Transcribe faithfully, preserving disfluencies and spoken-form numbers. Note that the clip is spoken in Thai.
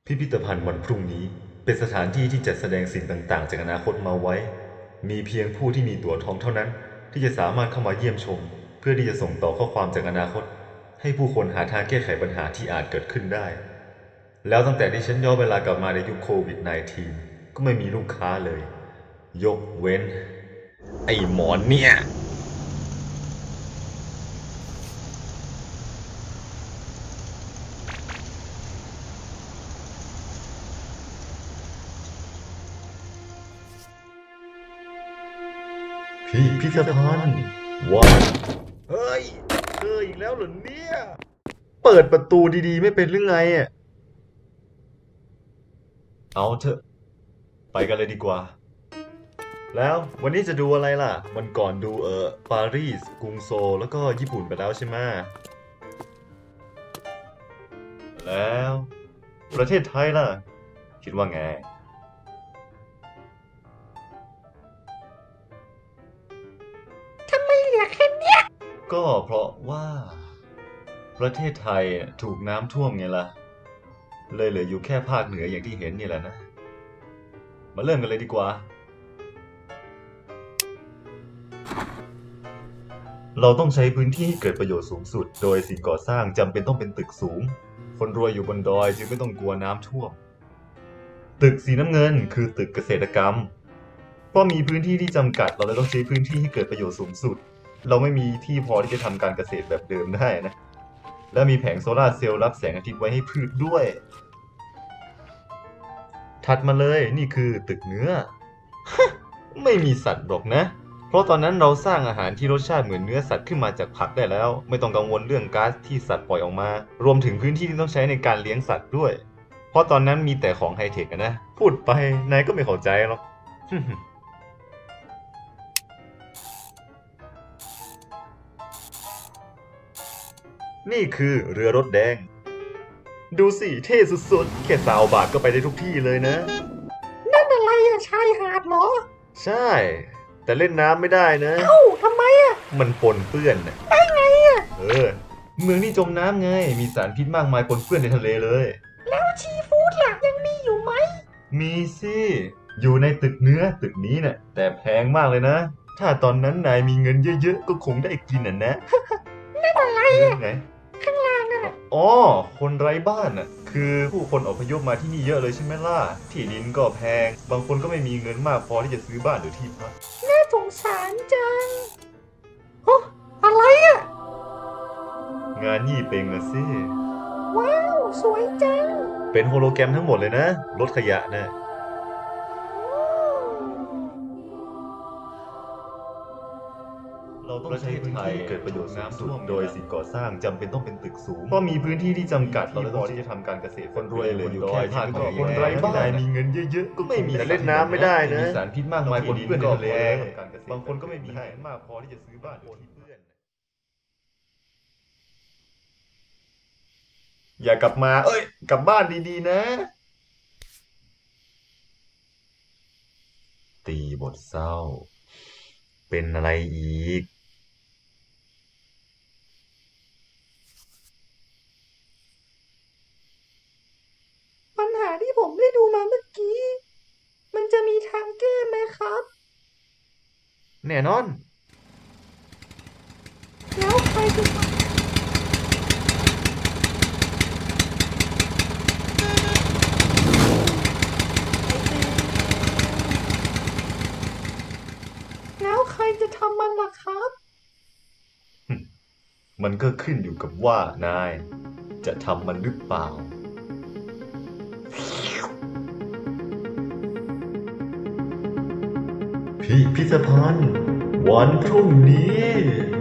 พิพิธภัณฑ์วันพรุ่งนี้เป็นสถานที่ที่จัดแสดงสิ่งต่างๆจากอนาคตมาไว้มีเพียงผู้ที่มีตั๋วทองเท่านั้นที่จะสามารถเข้ามาเยี่ยมชมเพื่อที่จะส่งต่อข้อความจากอนาคตให้ผู้คนหาทางแก้ไขปัญหาที่อาจเกิดขึ้นได้แล้วตั้งแต่ที่ฉันย้อนเวลากลับมาในยุคโควิด สิบเก้า ก็ไม่มีลูกค้าเลยยกเว้นไอ้หมอนเนี่ยพิพิธภัณฑ์วันเฮ้ยเธออีกแล้วเหรอเนี่ยเปิดประตูดีๆไม่เป็นหรือไงอ่ะเอาเถอะไปกันเลยดีกว่าแล้ววันนี้จะดูอะไรล่ะวันก่อนดูเออปารีสกรุงโซลแล้วก็ญี่ปุ่นไปแล้วใช่ไหมแล้วประเทศไทยล่ะคิดว่าไงก็เพราะว่าประเทศไทยถูกน้ำท่วมไงล่ะเลยเหลืออยู่แค่ภาคเหนืออย่างที่เห็นนี่แหละนะมาเริ่มกันเลยดีกว่าเราต้องใช้พื้นที่ให้เกิดประโยชน์สูงสุดโดยสิ่งก่อสร้างจำเป็นต้องเป็นตึกสูงคนรวยอยู่บนดอยจึงไม่ต้องกลัวน้ำท่วมตึกสีน้ำเงินคือตึกเกษตรกรรมเพราะมีพื้นที่ที่จำกัดเราเลยต้องใช้พื้นที่ให้เกิดประโยชน์สูงสุดเราไม่มีที่พอที่จะทำการเกษตรแบบเดิมได้นะและมีแผงโซลาร์เซลล์รับแสงอาทิตย์ไว้ให้พืชด้วยถัดมาเลยนี่คือตึกเนื้อ ไม่มีสัตว์หรอกนะเพราะตอนนั้นเราสร้างอาหารที่รสชาติเหมือนเนื้อสัตว์ขึ้นมาจากผักได้แล้วไม่ต้องกังวลเรื่องก๊าซที่สัตว์ปล่อยออกมารวมถึงพื้นที่ที่ต้องใช้ในการเลี้ยงสัตว์ด้วยเพราะตอนนั้นมีแต่ของไฮเทคนะพูดไปนายก็ไม่เข้าใจหรอก นี่คือเรือรถแดงดูสิเท่สุดๆแค่สาวบาทก็ไปได้ทุกที่เลยนะนั่นอะไรอะชายหาดเหรอใช่แต่เล่นน้ำไม่ได้นะเอ้าทำไมอะมันปนเปื้อนนะได้ไงอะเออเมืองนี่จมน้ำไงมีสารพิษมากมายปนเปื้อนในทะเลเลยแล้วชีฟู้ดล่ะยังมีอยู่ไหมมีสิอยู่ในตึกเนื้อตึกนี้น่ะแต่แพงมากเลยนะถ้าตอนนั้นนายมีเงินเยอะๆก็คงได้กินอ่ะนะนั่นอะไรเรื่ออะงไงข้างล่างนั่นอะอ๋อคนไร้บ้านน่ะคือผู้คนอพยพมาที่นี่เยอะเลยใช่ไหมล่ะที่ดินก็แพงบางคนก็ไม่มีเงินมากพอที่จะซื้อบ้านหรือที่พักน่าสงสารจังโอ้อะไรอะงานยี่เป็งนะสิว้าวสวยจังเป็นโฮโลแกรมทั้งหมดเลยนะรถขยะนะเราต้องใช้พื้นที่เกิดประโยชน์สูงสุดโดยสิ่งก่อสร้างจำเป็นต้องเป็นตึกสูงเพราะมีพื้นที่ที่จำกัดเราพอที่จะทำการเกษตรคนรวยเหลืออยู่แค่ภาคเหนือคนไร้บ้านมีเงินเยอะๆก็ไม่มีเล่นน้ำไม่ได้นะมีสารพิษมากมายปนเปื้อนในทะเลบางคนก็ไม่มีเงินมากพอที่จะซื้อบ้านหรือที่เปื้อนอย่ากลับมาเอ้ยกลับบ้านดีๆนะตีบทเศร้าเป็นอะไรอีกปัญหาที่ผมได้ดูมาเมื่อกี้มันจะมีทางแก้ไหมครับแน่นอนแล้วใครจะทำแล้วใครจะทำมันล่ะครับมันก็ขึ้นอยู่กับว่านายจะทำมันหรือเปล่าพิพิธภัณฑ์วันพรุ่งนี้